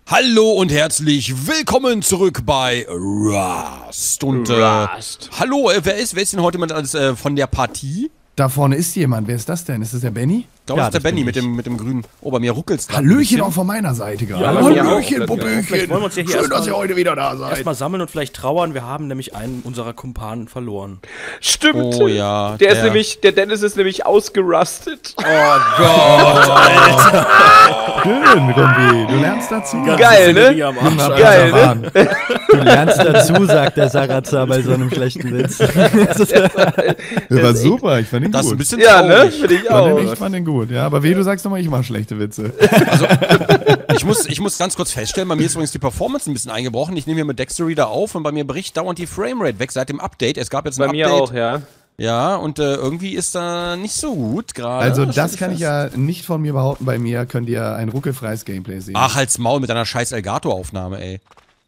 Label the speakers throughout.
Speaker 1: Hallo und herzlich willkommen zurück bei Rust. Und hallo, wer ist denn heute jemand von der Partie?
Speaker 2: Da vorne ist jemand. Wer ist das denn? Ist das der Benny?
Speaker 1: Ich glaube, das ist der Benny mit dem grünen. Oh, bei mir ruckelt's gerade.
Speaker 2: Hallöchen auch von meiner Seite gerade.
Speaker 3: Ja,
Speaker 2: Hallöchen, Puppöchen.
Speaker 3: Vielleicht wollen wir uns ja hier
Speaker 2: Schön, dass ihr heute wieder da seid.
Speaker 3: erstmal sammeln und vielleicht trauern. Wir haben nämlich einen unserer Kumpanen verloren.
Speaker 4: Stimmt.
Speaker 1: Oh ja.
Speaker 4: Der Dennis ist nämlich ausgerustet.
Speaker 1: Oh Gott, Alter.
Speaker 2: Schön, Rumbi. Du lernst dazu.
Speaker 4: Geil, ne? Geil, ne?
Speaker 5: Du lernst dazu, sagt der Sarazar bei so einem schlechten Witz.
Speaker 2: Der war super, ich fand ihn
Speaker 1: Das ist ein
Speaker 2: gut.
Speaker 1: bisschen
Speaker 4: Ja, ne?
Speaker 1: traurig.
Speaker 4: Finde ich auch.
Speaker 2: Ich fand den gut, ja. Aber wie du sagst nochmal, ich mache schlechte Witze.
Speaker 1: Ich muss ganz kurz feststellen, bei mir ist übrigens die Performance ein bisschen eingebrochen. Ich nehme hier mit Dexter auf und bei mir bricht dauernd die Framerate weg seit dem Update. Es gab jetzt ein
Speaker 4: Bei
Speaker 1: Update.
Speaker 4: mir auch, ja.
Speaker 1: Ja, und irgendwie ist da nicht so gut gerade.
Speaker 2: Also das
Speaker 1: Stellt
Speaker 2: kann ich
Speaker 1: fest.
Speaker 2: ja nicht von mir behaupten. Bei mir könnt ihr ein ruckelfreies Gameplay sehen.
Speaker 1: Ach, halt's Maul mit deiner scheiß Elgato-Aufnahme, ey.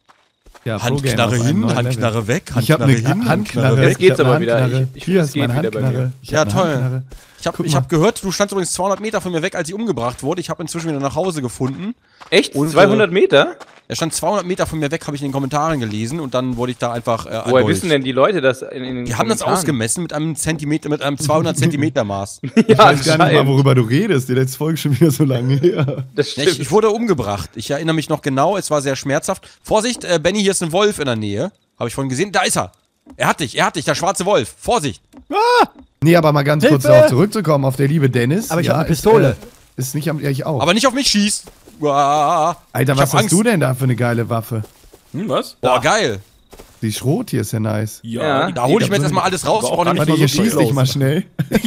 Speaker 2: ja,
Speaker 1: Handknarre hin, Handknarre weg,
Speaker 2: Ich habe
Speaker 1: Handknarre
Speaker 2: eine
Speaker 1: hin,
Speaker 2: Handknarre.
Speaker 4: Jetzt geht's
Speaker 2: Ich hab eine
Speaker 4: aber wieder.
Speaker 2: Handknarre.
Speaker 4: Ich
Speaker 2: Hier
Speaker 4: es
Speaker 2: ist meine
Speaker 4: geht wieder bei
Speaker 2: Handknarre.
Speaker 4: mir.
Speaker 2: Ich
Speaker 1: Ja,
Speaker 2: hab eine
Speaker 1: toll.
Speaker 2: Handknarre. Guck
Speaker 1: Ich
Speaker 2: mal.
Speaker 1: hab gehört, du standst übrigens 200 Meter von mir weg, als sie umgebracht wurde. Ich habe inzwischen wieder nach Hause gefunden.
Speaker 4: Echt?
Speaker 1: Und,
Speaker 4: 200 Meter?
Speaker 1: Er stand 200 Meter von mir weg, habe ich in den Kommentaren gelesen und dann wurde ich da einfach
Speaker 4: Woher
Speaker 1: erdolcht.
Speaker 4: wissen denn die Leute das in den
Speaker 1: Die haben das
Speaker 4: Kommentaren?
Speaker 1: ausgemessen mit einem Zentimeter, mit einem 200 Zentimeter Maß.
Speaker 2: Ich weiß gar nicht mal,
Speaker 4: anscheinend.
Speaker 2: worüber du redest. Die letzte Folge ist schon wieder so lange her.
Speaker 4: Das
Speaker 1: Ja,
Speaker 4: stimmt.
Speaker 1: ich wurde umgebracht. Ich erinnere mich noch genau, es war sehr schmerzhaft. Vorsicht, Benny, hier ist ein Wolf in der Nähe. Habe ich vorhin gesehen. Da ist er. Er hat dich, der schwarze Wolf. Vorsicht.
Speaker 2: Nee, aber mal ganz kurz
Speaker 5: Hilfe!
Speaker 2: darauf zurückzukommen, auf der liebe Dennis.
Speaker 5: Aber ich hab eine
Speaker 2: ist,
Speaker 5: Pistole.
Speaker 2: Ist nicht am, ja, ich auch.
Speaker 1: Aber nicht auf mich schießt. Uah.
Speaker 2: Alter,
Speaker 1: Ich
Speaker 2: was
Speaker 1: hab
Speaker 2: hast
Speaker 1: Angst.
Speaker 2: du denn da für eine geile Waffe?
Speaker 3: Was?
Speaker 1: Boah, geil.
Speaker 2: Die Schrot hier ist ja nice.
Speaker 4: Ja.
Speaker 1: Da hole ich mir jetzt erstmal alles raus.
Speaker 3: auch
Speaker 1: Brauch
Speaker 3: gar
Speaker 1: nämlich
Speaker 3: nicht
Speaker 2: Warte,
Speaker 1: mal
Speaker 2: ihr
Speaker 1: so
Speaker 2: schießt dich mal schnell.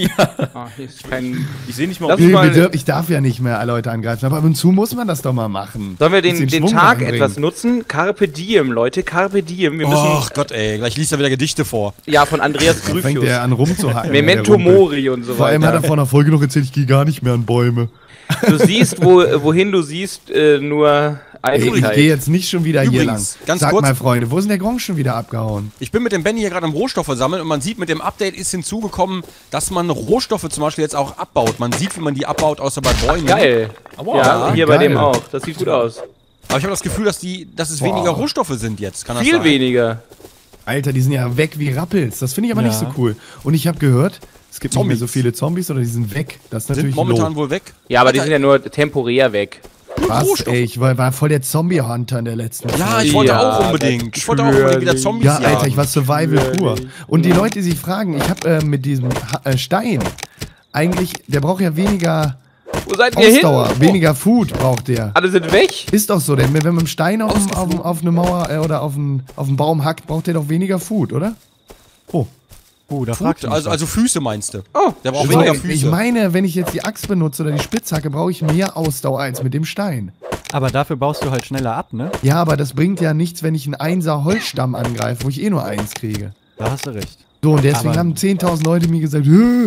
Speaker 4: Ah, hier ist kein...
Speaker 3: Ich sehe nicht mal,
Speaker 4: Lass
Speaker 3: ob
Speaker 4: uns
Speaker 3: ich...
Speaker 4: mal-
Speaker 2: Ich darf ja nicht mehr Leute angreifen, aber ab und zu muss man das doch mal machen.
Speaker 4: Sollen wir
Speaker 2: Bisschen
Speaker 4: den
Speaker 2: Schwung
Speaker 4: Tag
Speaker 2: reinbringen.
Speaker 4: etwas nutzen? Carpe diem, Leute, Carpe diem. Wir müssen...
Speaker 1: Ach Gott, ey. Gleich liest er wieder Gedichte vor.
Speaker 4: Ja, von Andreas
Speaker 2: Da fängt
Speaker 4: Gryphius.
Speaker 2: der an rumzuhalten.
Speaker 4: Memento
Speaker 2: der Rumpel.
Speaker 4: Mori und so
Speaker 2: Vor allem hat er
Speaker 4: weiter.
Speaker 2: vor einer Folge noch erzählt, ich gehe gar nicht mehr an Bäume.
Speaker 4: Du siehst, wohin du siehst, nur
Speaker 2: Ey, ich
Speaker 4: Eitelkeit.
Speaker 2: gehe jetzt nicht schon wieder hier lang.
Speaker 1: Übrigens, ganz
Speaker 2: Sag
Speaker 1: kurz-
Speaker 2: mal, Freunde, wo ist denn der Gong schon wieder abgehauen?
Speaker 1: Ich bin mit dem Benny hier gerade am Rohstoffe sammeln und man sieht, mit dem Update ist hinzugekommen, dass man Rohstoffe zum Beispiel jetzt auch abbaut. Man sieht, wie man die abbaut, außer bei Bäumen.
Speaker 4: Geil.
Speaker 3: Wow.
Speaker 4: Ja, hier bei
Speaker 2: geil.
Speaker 4: dem auch. Das sieht gut aus.
Speaker 1: Aber ich habe das Gefühl, dass es weniger Rohstoffe sind jetzt. Kann das
Speaker 4: Viel
Speaker 1: sein?
Speaker 4: weniger.
Speaker 2: Alter, die sind ja weg wie Rappels. Das finde ich aber nicht so cool. Und ich habe gehört, es gibt nicht mehr so
Speaker 1: Zombies.
Speaker 2: viele Zombies oder die sind weg. Das ist
Speaker 1: Sind
Speaker 2: natürlich
Speaker 1: momentan
Speaker 2: low.
Speaker 1: wohl weg.
Speaker 4: Ja, aber die
Speaker 1: Alter,
Speaker 4: sind ja nur temporär weg.
Speaker 2: Was,
Speaker 1: Rohstoffe.
Speaker 2: ey, ich war voll der Zombie-Hunter in der letzten
Speaker 1: Ja,
Speaker 2: Folge.
Speaker 1: ich wollte
Speaker 4: Ja,
Speaker 1: auch unbedingt. Ich wollte auch unbedingt wieder Zombies
Speaker 2: Ja,
Speaker 1: jagen.
Speaker 2: Alter, ich war Survival pur. Und die Leute, die sich fragen, ich habe mit diesem Stein eigentlich, der braucht ja weniger
Speaker 4: Wo seid ihr hin?
Speaker 2: Ausdauer, weniger Food braucht der.
Speaker 4: Alle sind weg?
Speaker 2: Ist doch so, denn wenn man mit dem Stein auf eine Mauer oder auf einen Baum hackt, braucht der doch weniger Food, oder? Oh.
Speaker 5: Da fragst du mich
Speaker 1: Also Füße meinst du?
Speaker 4: Oh,
Speaker 1: Der braucht
Speaker 2: So,
Speaker 1: weniger
Speaker 2: ich
Speaker 1: Füße.
Speaker 2: meine, wenn ich jetzt die Axt benutze oder die Spitzhacke, brauche ich mehr Ausdauer als mit dem Stein.
Speaker 5: doch. Aber dafür baust du halt schneller ab, ne?
Speaker 2: Ja, aber das bringt ja nichts, wenn ich einen Einser Holzstamm angreife, wo ich eh nur eins kriege.
Speaker 5: Da hast du recht.
Speaker 2: So, und deswegen
Speaker 5: Aber-
Speaker 2: haben 10.000 Leute mir gesagt,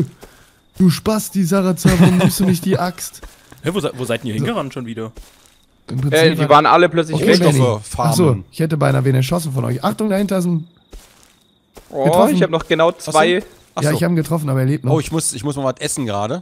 Speaker 2: du Spasti, Sarazar, warum nimmst du nicht die Axt?
Speaker 3: Hä, wo seid ihr hingerannt schon wieder?
Speaker 2: Im Prinzip
Speaker 4: die waren alle plötzlich
Speaker 2: Okay,
Speaker 4: weg.
Speaker 2: Benny.
Speaker 1: Rohstoffe farmen.
Speaker 2: Achso, ich hätte beinahe wen erschossen von euch. Achtung, dahinter ist ein...
Speaker 4: Oh,
Speaker 2: getroffen.
Speaker 4: ich habe noch genau zwei.
Speaker 2: Ja,
Speaker 1: Achso.
Speaker 2: ich habe ihn getroffen, aber er lebt noch.
Speaker 1: Oh, ich muss mal was essen gerade.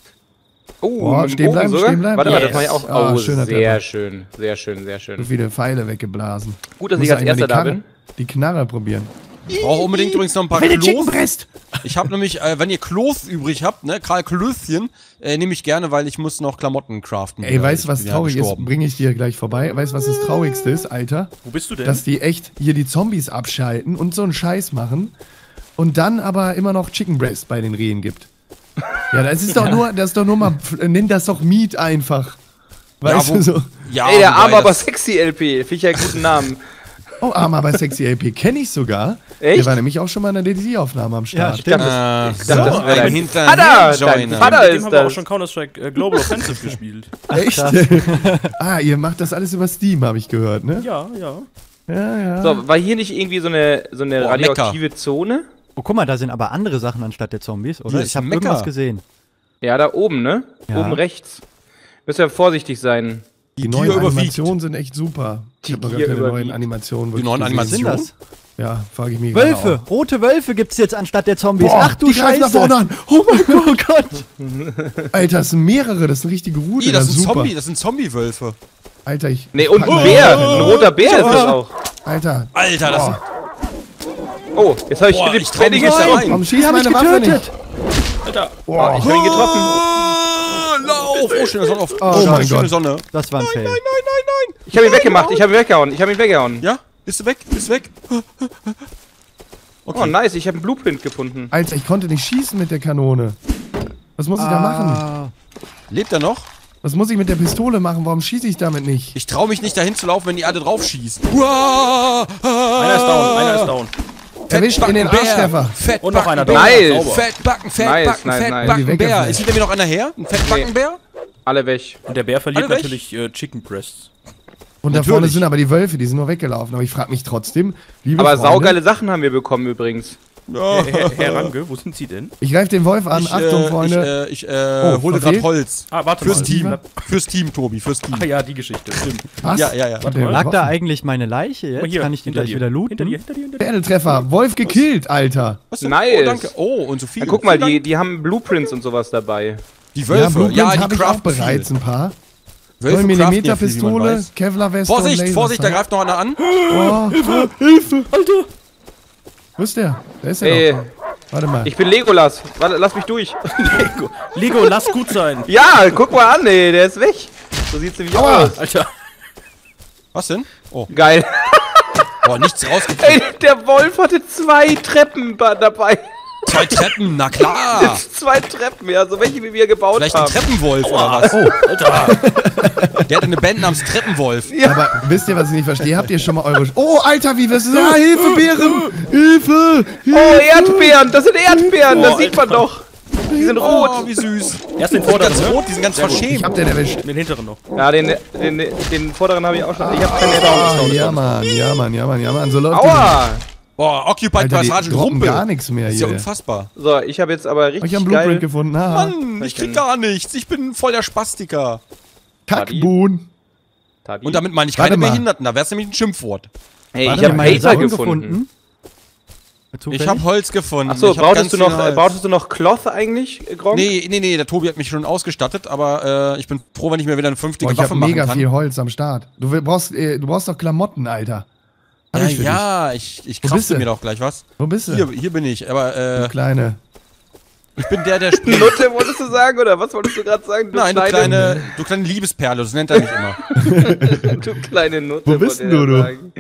Speaker 4: Oh,
Speaker 2: Boah,
Speaker 4: mit dem
Speaker 2: stehen
Speaker 4: Bogen
Speaker 2: bleiben,
Speaker 4: sogar?
Speaker 2: stehen bleiben.
Speaker 4: Warte mal, das
Speaker 2: Yes.
Speaker 4: mach ich auch.
Speaker 2: Ah,
Speaker 4: Oh,
Speaker 2: schöner
Speaker 4: sehr
Speaker 2: Treffer.
Speaker 4: schön. Sehr schön, sehr
Speaker 2: So
Speaker 4: schön.
Speaker 2: viele Pfeile weggeblasen.
Speaker 4: Gut, dass
Speaker 2: Muss
Speaker 4: ich als
Speaker 2: eigentlich mal
Speaker 4: erster da
Speaker 2: die Knarre-
Speaker 4: bin.
Speaker 2: Die Knarre probieren.
Speaker 1: Ich brauche unbedingt übrigens noch ein paar
Speaker 2: Chicken
Speaker 1: Kloß.
Speaker 2: Breast!
Speaker 1: Ich habe nämlich, wenn ihr Kloß übrig habt, ne, Karl Klößchen, nehme ich gerne, weil ich muss noch Klamotten craften.
Speaker 2: Ey, weißt du, was
Speaker 1: Ich bin ja
Speaker 2: traurig ist?
Speaker 1: gestorben.
Speaker 2: Bringe ich dir gleich vorbei. Weißt du, was das Traurigste ist, Alter?
Speaker 3: Wo bist du denn?
Speaker 2: Dass die echt hier die Zombies abschalten und so einen Scheiß machen und dann aber immer noch Chicken Breast bei den Rehen gibt. Ja, das ist doch nur mal, nenn das doch Meat einfach. Weißt
Speaker 1: Ja,
Speaker 2: du so?
Speaker 1: Ja,
Speaker 4: Ey, der
Speaker 1: wobei
Speaker 4: arme, aber
Speaker 1: das-
Speaker 4: sexy LP. Finde ich ja einen guten Namen.
Speaker 2: Oh, Arm, aber Sexy LP kenne ich sogar.
Speaker 4: Echt?
Speaker 2: Der war nämlich auch schon mal in der DDC-Aufnahme am Start.
Speaker 5: stimmt.
Speaker 4: Ich dachte,
Speaker 1: so,
Speaker 4: das wäre
Speaker 1: ein
Speaker 4: dein
Speaker 1: Hinterher
Speaker 4: Vater,
Speaker 1: Joiner.
Speaker 4: dein Vater
Speaker 3: Mit dem
Speaker 4: ist
Speaker 3: haben wir auch
Speaker 4: das.
Speaker 3: schon Counter-Strike Global Offensive gespielt.
Speaker 2: Echt? Ah, ihr macht das alles über Steam, habe ich gehört, ne?
Speaker 3: Ja, ja.
Speaker 2: Ja, ja.
Speaker 4: So, war hier nicht irgendwie so eine
Speaker 1: Boah,
Speaker 4: radioaktive Zone?
Speaker 5: Oh, guck mal, da sind aber andere Sachen anstatt der Zombies, oder?
Speaker 1: Hier ist
Speaker 5: Ich habe
Speaker 1: Mekka.
Speaker 5: irgendwas gesehen.
Speaker 4: Ja, da oben, ne?
Speaker 5: Ja.
Speaker 4: Oben rechts. Müsst ihr vorsichtig sein.
Speaker 2: Die neuen
Speaker 1: Tier überwiegt.
Speaker 2: Animationen sind echt super. Ich habe noch gar
Speaker 4: Tier
Speaker 2: keine neuen
Speaker 4: überwiegt.
Speaker 2: Animationen.
Speaker 1: Die
Speaker 2: wirklich
Speaker 1: neuen
Speaker 2: gesehen.
Speaker 5: Was sind das?
Speaker 2: Ja, frage ich mich gerade
Speaker 5: Wölfe!
Speaker 2: auch.
Speaker 5: Rote Wölfe gibt's jetzt anstatt der Zombies.
Speaker 2: Boah,
Speaker 5: Ach du
Speaker 2: die greifen
Speaker 5: Scheiße!
Speaker 2: nach vorne an. Oh mein Gott.
Speaker 5: Oh Gott!
Speaker 2: Alter, das sind mehrere, das sind richtige Rute.
Speaker 1: Das sind
Speaker 2: super.
Speaker 1: Das sind Zombie-Wölfe.
Speaker 2: Alter, ich...
Speaker 4: Nee, und
Speaker 2: pack
Speaker 4: ein
Speaker 2: mal-
Speaker 4: Bär. Ein roter Bär ist das auch.
Speaker 2: Alter.
Speaker 1: Alter, das ist...
Speaker 4: Oh, jetzt habe ich
Speaker 1: Boah,
Speaker 4: Philipp
Speaker 1: ich trau mich nicht da
Speaker 4: getroffen.
Speaker 1: rein.
Speaker 2: Warum schießt meine Waffe nicht?
Speaker 3: Alter.
Speaker 4: Oh, ich habe ihn getroffen.
Speaker 1: Lauf! Oh, schöne Sonne auf...
Speaker 2: Oh mein
Speaker 1: schöne
Speaker 2: Gott.
Speaker 1: Sonne.
Speaker 5: Das war ein Fail.
Speaker 1: Nein.
Speaker 4: Ich habe ihn weggemacht. Ich habe ihn weggehauen.
Speaker 1: Ja? Bist du weg? Bist du weg? Okay.
Speaker 4: Oh, nice. Ich habe einen Blueprint gefunden.
Speaker 2: Alter, ich konnte nicht schießen mit der Kanone. Was muss ich da machen?
Speaker 1: Lebt er noch?
Speaker 2: Was muss ich mit der Pistole machen? Warum schieße ich damit nicht?
Speaker 1: Ich traue mich nicht dahin zu laufen, wenn die alle drauf schießen.
Speaker 3: Einer ist down.
Speaker 2: Erwischt in den Arschtreffer.
Speaker 3: Und noch einer down.
Speaker 4: Nice.
Speaker 3: Sauber.
Speaker 1: Fettbacken,
Speaker 4: Nice,
Speaker 1: Fettbacken,
Speaker 4: nice, nice.
Speaker 1: Fettbackenbär.
Speaker 2: Weggefallen.
Speaker 1: Ist hinter mir noch einer her? Ein Fettbackenbär?
Speaker 4: Alle weg.
Speaker 3: Und der Bär verliert
Speaker 1: Alle weg?
Speaker 3: natürlich Chicken Breasts.
Speaker 2: Und da
Speaker 1: Natürlich.
Speaker 2: vorne sind aber die Wölfe, die sind nur weggelaufen. Aber ich frage mich trotzdem, liebe
Speaker 4: Aber
Speaker 2: Freunde,
Speaker 4: saugeile Sachen haben wir bekommen übrigens.
Speaker 3: Herr Ranke, wo sind Sie denn?
Speaker 2: ich greife den Wolf an. Achtung, Freunde.
Speaker 1: Ich hole gerade
Speaker 2: verfehlt?
Speaker 1: Holz.
Speaker 3: Ah, warte
Speaker 1: Fürs
Speaker 3: mal.
Speaker 1: Team. Fürs Team, Tobi. Fürs Team.
Speaker 3: Ach ja, die Geschichte. Stimmt.
Speaker 2: Was?
Speaker 1: Ja.
Speaker 2: Hat der
Speaker 5: Lag da
Speaker 2: getroffen?
Speaker 5: eigentlich meine Leiche jetzt?
Speaker 3: Guck mal hier,
Speaker 5: Kann ich die
Speaker 3: hinter
Speaker 5: gleich
Speaker 3: dir.
Speaker 5: wieder looten?
Speaker 3: Hinter dir, hinter dir, hinter dir.
Speaker 2: Pferdetreffer. Wolf gekillt, Alter.
Speaker 1: Was denn?
Speaker 4: Nice.
Speaker 1: Oh, danke. Oh, und so viel.
Speaker 4: Dann guck mal,
Speaker 1: Vielen Dank.
Speaker 4: die haben Blueprints und sowas dabei.
Speaker 1: Die Wölfe.
Speaker 2: Blueprints
Speaker 1: Ja, die
Speaker 2: habe ich auch
Speaker 1: craften
Speaker 2: bereits
Speaker 1: viel.
Speaker 2: ein paar.
Speaker 1: Wölfe
Speaker 2: 9
Speaker 1: craften
Speaker 2: mm
Speaker 1: ja viel, wie man
Speaker 2: Pistole,
Speaker 1: weiß.
Speaker 2: Kevlar-Weste
Speaker 1: Vorsicht,
Speaker 2: und
Speaker 1: Vorsicht, da
Speaker 2: Laser.
Speaker 1: greift noch einer an.
Speaker 2: Oh, Hilfe! Alter! Wo ist der? Da ist er
Speaker 4: Ey,
Speaker 2: doch. Warte mal.
Speaker 4: ich bin Legolas. Warte, lass mich durch.
Speaker 3: Lego, lass gut sein.
Speaker 4: Ja, guck mal an, ey, der ist weg. So sieht's nämlich
Speaker 2: Aua.
Speaker 4: aus.
Speaker 3: Alter.
Speaker 1: Was denn? Oh,
Speaker 4: Geil.
Speaker 1: boah, nichts rausgekriegt.
Speaker 4: Ey, der Wolf hatte 2 Treppen dabei.
Speaker 1: 2 Treppen, na klar.
Speaker 4: 2 Treppen, ja, so welche wie wir gebaut
Speaker 1: Vielleicht ein
Speaker 4: haben.
Speaker 1: Treppenwolf oder was?
Speaker 3: Alter.
Speaker 1: Der hat eine Band namens Treppenwolf.
Speaker 2: Aber wisst ihr, was ich nicht verstehe? Habt ihr schon mal eure... Oh, Alter, wie wirst du... Ah, Hilfe, Bären! Hilfe!
Speaker 4: Oh, Erdbeeren, das sind Erdbeeren, das sieht man doch. Die sind
Speaker 1: Oh,
Speaker 4: rot.
Speaker 1: wie süß.
Speaker 3: Erst den
Speaker 1: Die sind
Speaker 3: vorderen,
Speaker 1: ganz
Speaker 3: ne?
Speaker 1: rot, die sind ganz
Speaker 2: Ich
Speaker 1: verschämt.
Speaker 2: hab den erwischt.
Speaker 3: Den hinteren noch.
Speaker 4: Ja, den vorderen habe ich auch schon. Ich hab keine
Speaker 2: Ah,
Speaker 4: Erdbeeren.
Speaker 2: ja, Mann, ja, Mann, ja, Mann, ja, Mann. So läuft
Speaker 4: Aua.
Speaker 1: Boah, Occupied
Speaker 2: Alter, die
Speaker 1: Passage
Speaker 2: droppen
Speaker 1: Rumpel.
Speaker 2: gar nichts mehr
Speaker 1: Ist ja
Speaker 2: hier.
Speaker 1: unfassbar.
Speaker 4: So, ich habe jetzt aber
Speaker 2: Ich
Speaker 4: richtig
Speaker 2: hab einen Blueprint
Speaker 4: geil.
Speaker 2: gefunden. Ah,
Speaker 1: Mann, ich krieg gar nichts. Ich bin voll der Spastiker.
Speaker 2: Kackbohn.
Speaker 4: Tabi.
Speaker 1: Und damit meine ich
Speaker 2: Warte
Speaker 1: keine
Speaker 2: mal.
Speaker 1: Behinderten. Da wär's nämlich ein Schimpfwort.
Speaker 4: Hey,
Speaker 2: Warte
Speaker 4: ich habe
Speaker 2: mal,
Speaker 5: Meine
Speaker 4: Hater
Speaker 5: Sachen
Speaker 4: gefunden.
Speaker 1: Ich habe Holz gefunden.
Speaker 4: Achso,
Speaker 1: Ich hab ganz
Speaker 4: brauchtest du noch Cloth eigentlich, Gronk?
Speaker 1: Nee, der Tobi hat mich schon ausgestattet, aber ich bin froh, wenn ich mir wieder eine vernünftige
Speaker 2: Boah, ich hab
Speaker 1: Waffe machen
Speaker 2: mega
Speaker 1: kann.
Speaker 2: viel Holz am Start. Du brauchst doch Klamotten, Alter. Hab ich für dich.
Speaker 1: Ja, ich
Speaker 2: Wo bist
Speaker 1: crafte
Speaker 2: du?
Speaker 1: mir doch gleich was.
Speaker 2: Wo bist du?
Speaker 1: Hier bin ich, aber
Speaker 2: Du Kleine.
Speaker 1: ich bin der springt.
Speaker 4: Nutte wolltest du sagen, oder was wolltest du gerade sagen?
Speaker 1: Nein, du kleine Liebesperle, das nennt er mich immer.
Speaker 4: du kleine Nutte.
Speaker 2: Wo bist
Speaker 4: wollte
Speaker 2: denn
Speaker 4: er
Speaker 2: du?
Speaker 4: sagen.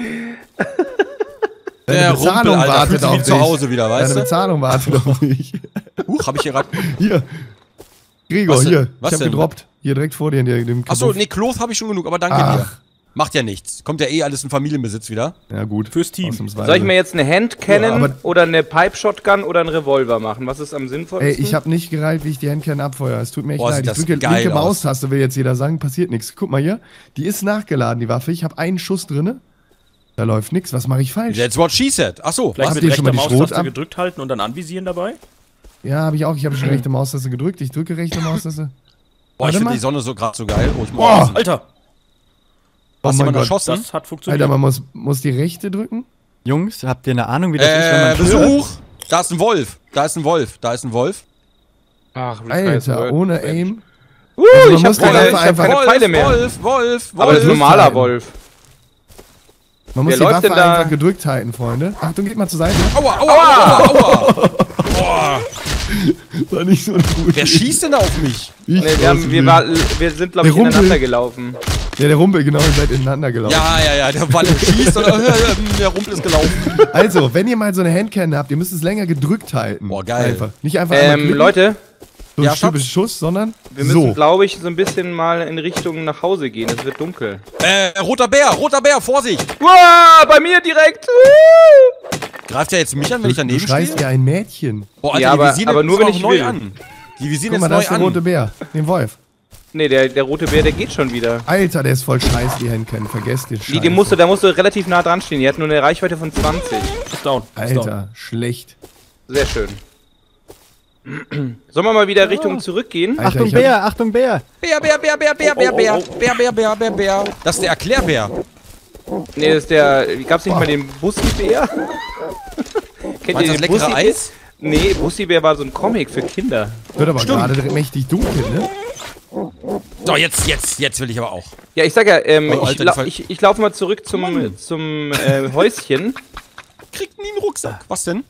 Speaker 2: Deine Bezahlung
Speaker 1: Alter,
Speaker 2: wartet
Speaker 1: fühlt sich
Speaker 2: auf
Speaker 1: wie
Speaker 2: dich.
Speaker 1: zu Hause wieder,
Speaker 2: Deine
Speaker 1: weißt du?
Speaker 2: Bezahlung wartet auf dich.
Speaker 1: Huch, hab ich hier gerade...
Speaker 2: Hier. Gregor,
Speaker 1: Was denn?
Speaker 2: hier.
Speaker 1: Was
Speaker 2: Ich hab
Speaker 1: denn?
Speaker 2: gedroppt. Hier direkt vor dir in dem
Speaker 1: Achso,
Speaker 2: Kabuff.
Speaker 1: nee, Cloth habe ich schon genug, aber danke
Speaker 2: Ach.
Speaker 1: dir. Macht ja nichts. Kommt ja eh alles in Familienbesitz wieder.
Speaker 2: Ja, gut.
Speaker 3: Fürs Team.
Speaker 2: Ausnahmsweise.
Speaker 4: Soll ich mir jetzt eine Handcannon
Speaker 2: Ja, aber-
Speaker 4: oder eine Pipe-Shotgun oder einen Revolver machen? Was ist am sinnvollsten?
Speaker 2: Ey, ich hab nicht gereilt, wie ich die Handcannon abfeuere. Es tut mir echt
Speaker 1: Boah,
Speaker 2: leid.
Speaker 1: sieht
Speaker 2: Ich
Speaker 1: das
Speaker 2: drücke
Speaker 1: geil
Speaker 2: linke
Speaker 1: aus.
Speaker 2: Maustaste, will jetzt jeder sagen. Passiert nichts. Guck mal hier. Die ist nachgeladen, die Waffe. Ich habe einen Schuss drinne. Da läuft nichts. Was mache ich falsch?
Speaker 1: That's what she said. Achso,
Speaker 3: Vielleicht
Speaker 1: was?
Speaker 3: mit
Speaker 2: ihr schon mal
Speaker 3: rechter
Speaker 2: die Schrot
Speaker 3: Maustaste
Speaker 2: ab?
Speaker 3: gedrückt halten und dann anvisieren dabei?
Speaker 2: Ja, habe ich auch. Ich habe schon rechte Maustaste gedrückt. Ich drücke rechte Maustaste.
Speaker 1: Boah,
Speaker 2: Warte
Speaker 1: ich finde
Speaker 2: mal.
Speaker 1: die Sonne so gerade so geil. Oh, ich muss
Speaker 2: Boah.
Speaker 3: Alter,
Speaker 2: Oh
Speaker 1: Hast
Speaker 2: mein
Speaker 1: jemand
Speaker 2: Gott.
Speaker 1: erschossen?
Speaker 3: das hat funktioniert.
Speaker 2: Alter, man muss die rechte drücken?
Speaker 5: Jungs, habt ihr eine Ahnung, wie das ist, wenn man
Speaker 1: Besuch! Da ist ein Wolf. Da ist ein Wolf. Da ist ein Wolf.
Speaker 4: Ach,
Speaker 2: Alter, ohne Aim.
Speaker 4: man
Speaker 2: muss
Speaker 4: ich
Speaker 2: die
Speaker 4: habe
Speaker 2: Waffe
Speaker 4: keine
Speaker 2: einfach-
Speaker 4: Pfeile mehr.
Speaker 1: Wolf.
Speaker 4: Aber das ist ein normaler
Speaker 2: halten.
Speaker 4: Wolf.
Speaker 2: Man muss
Speaker 4: Wer
Speaker 2: die
Speaker 4: läuft
Speaker 2: Waffe
Speaker 4: denn da?
Speaker 2: einfach gedrückt halten, Freunde. Achtung, geht mal zur Seite.
Speaker 1: Aua. Boah.
Speaker 2: War nicht so eine gute
Speaker 1: Wer schießt denn da auf mich?
Speaker 4: Nee, wir sind, glaube ich,
Speaker 2: Der Rumpel.
Speaker 4: ineinander gelaufen.
Speaker 2: Ja, der Rumpel, genau, ihr seid ineinander gelaufen.
Speaker 1: Ja, der Walle schießt und der Rumpel ist gelaufen.
Speaker 2: Also, wenn ihr mal so eine Handcannon habt, ihr müsst es länger gedrückt halten.
Speaker 1: Boah, geil.
Speaker 2: Einfach. Nicht einfach einmal klicken,
Speaker 4: Leute,
Speaker 2: so ein
Speaker 1: Ja, Schatz?
Speaker 2: typischer Schuss, sondern
Speaker 4: wir müssen,
Speaker 2: so.
Speaker 4: glaube ich, so ein bisschen mal in Richtung nach Hause gehen. Es wird dunkel.
Speaker 1: Roter Bär, Vorsicht!
Speaker 4: Wow, bei mir direkt.
Speaker 1: Greift er jetzt mich an, wenn ich
Speaker 2: Du
Speaker 1: daneben
Speaker 2: schreist
Speaker 1: stehe?
Speaker 2: wie ein Mädchen.
Speaker 1: Boah,
Speaker 4: Ja,
Speaker 1: die
Speaker 4: aber-
Speaker 1: visieren
Speaker 4: aber
Speaker 1: jetzt
Speaker 4: nur, wenn
Speaker 1: auch
Speaker 4: ich
Speaker 1: neu
Speaker 4: will.
Speaker 1: an. Die visieren
Speaker 2: Guck mal,
Speaker 1: jetzt
Speaker 2: da
Speaker 1: neu
Speaker 2: ist der
Speaker 1: an.
Speaker 2: rote Bär, den Wolf.
Speaker 4: Nee, der rote Bär, der geht schon wieder.
Speaker 2: Alter, der ist voll scheiße, die Handcannon. Vergesst den Scheiß.
Speaker 4: Da musst du relativ nah dran stehen. Die hat nur eine Reichweite von 20.
Speaker 3: Ist down. Ist down.
Speaker 2: Alter, schlecht.
Speaker 4: Sehr schön. Sollen wir mal wieder Richtung zurückgehen?
Speaker 2: Alter,
Speaker 5: Achtung
Speaker 2: ich hab-
Speaker 5: Bär, Achtung Bär!
Speaker 1: Bär. Bär. Das ist der Erklärbär.
Speaker 4: Nee, das ist der. Gab's nicht mal den Bussi-Bär? Kennt
Speaker 1: Meinst du das leckere
Speaker 4: Bussi-Bär?
Speaker 1: Eis?
Speaker 4: Nee, Bussi-Bär war so ein Comic für Kinder.
Speaker 2: Wird aber gerade mächtig dunkel, ne?
Speaker 1: So, jetzt will ich aber auch.
Speaker 4: Ja, ich sag ja,
Speaker 1: Oh, Alter,
Speaker 4: ich laufe mal zurück zum Häuschen.
Speaker 1: Kriegt nie einen Rucksack. Was denn?